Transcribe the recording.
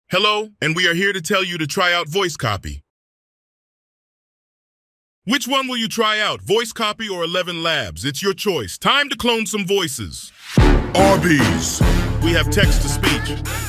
Hello, and we are here to tell you to try out VoiceCopy. Which one will you try out, VoiceCopy or 11 Labs? It's your choice. Time to clone some voices. Arby's. We have text-to-speech,